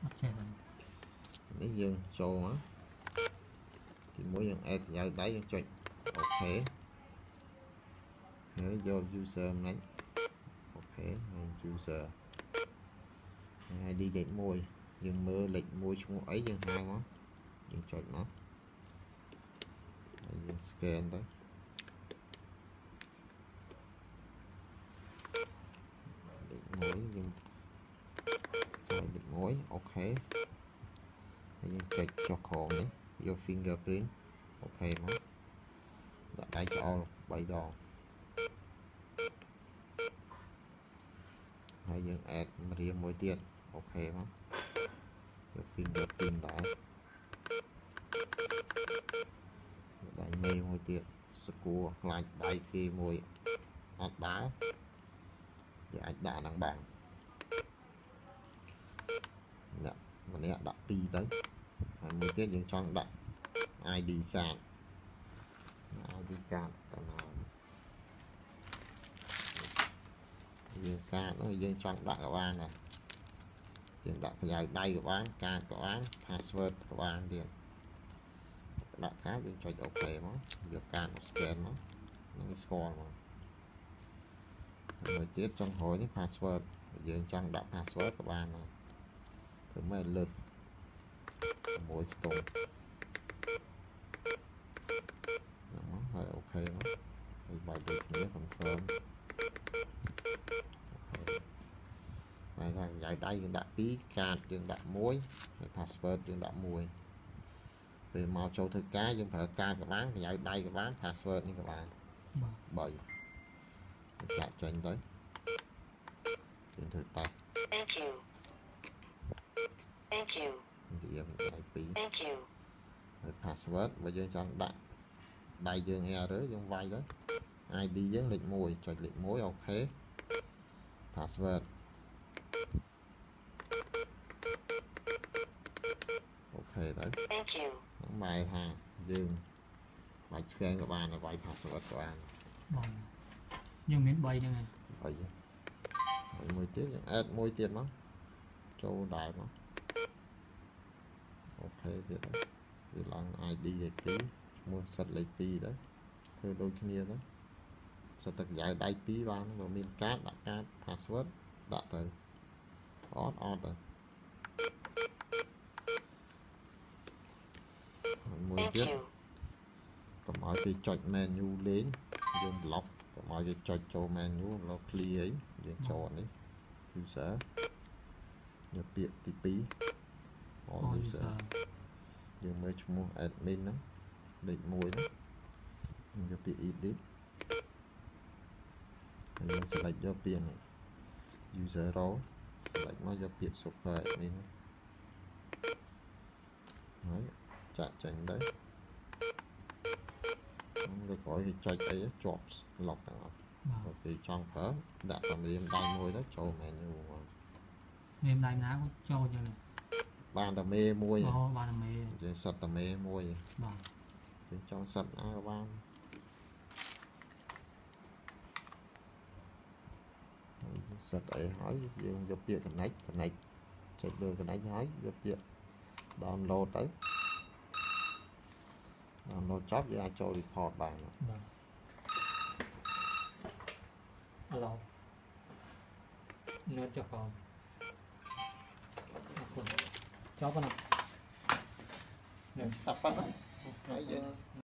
Lấy dương cho nó thì mỗi dân add vào đáy dân cho ok nếu vô user này ok user hay đi đến môi nhưng mưa lịch môi chúng ấy dân hai nó dân cho nó dân scan tới mối nhưng định mối ok nhưng check cho khổ đấy vô fingerprint ok mà đã đáy cho bảy đòn hay những add riêng mỗi tiền ok mà vô fingerprint đã đánh mê mỗi tiền score lại đáy khi mùi át đá thì anh đã đăng bảng nè và nè đặt pi tới mới tiết những trong đặt ID card tao nào dương card nó dương trong đặt của bạn này dương đặt dài đây của bạn card của bạn password của bạn tiền đặt khác dương cho ok nó giờ card một scan nó score mà mới tiết trong hồi những password dương trong đặt password của bạn này thứ mấy lượt mỗi tuần đó hơi ok đó thì bài được nghĩa confirm này là giải đây chúng đã ký card chúng đã muối password chúng đã mùi về màu châu thực cái chúng phải card của bán thì giải đây của bán password như các bạn bởi lại tranh tới trên thực tay Thank you. Thank you. Password và dương chọn đặt đại dương e rưỡi dương vay đó ID với lịch mùi cho lịch mối ok password ok đấy bài ha dương bài scan của bạn là bài password của bạn nhưng miễn bay này vậy 10 tiết add môi tiền nó châu đại nó ok thì đấy thì lần ID để ký mua sạch lấy pi đấy thôi đôi kia đó sẽ thực giải đáy pi vào nó mình card đặt card password đặt từ order 10 tiết còn mọi cái chọn menu lên dùng lock còn mọi cái chọn cho menu nó clear ấy dùng chọn ấy user nhập biệt TP user dùng mới mua admin đó định mùi đó nhập biệt edit mình sẽ lại cho tiền này user đó sẽ lại nó cho biệt super admin đấy chặn tránh đấy được gọi thì cho cái jobs lọc rồi thì trong phở đã tầm điểm đai môi đó cho menu em đai ná cho như này bàn tầm mê môi bàn tầm mê rồi sạch tầm mê môi thì trong sạch áo ban sạch ấy hỏi dùng giúp việc cái này chạy được cái này hỏi giúp việc download tới download chop ra cho report bài alo nó cho con chop nào tập đó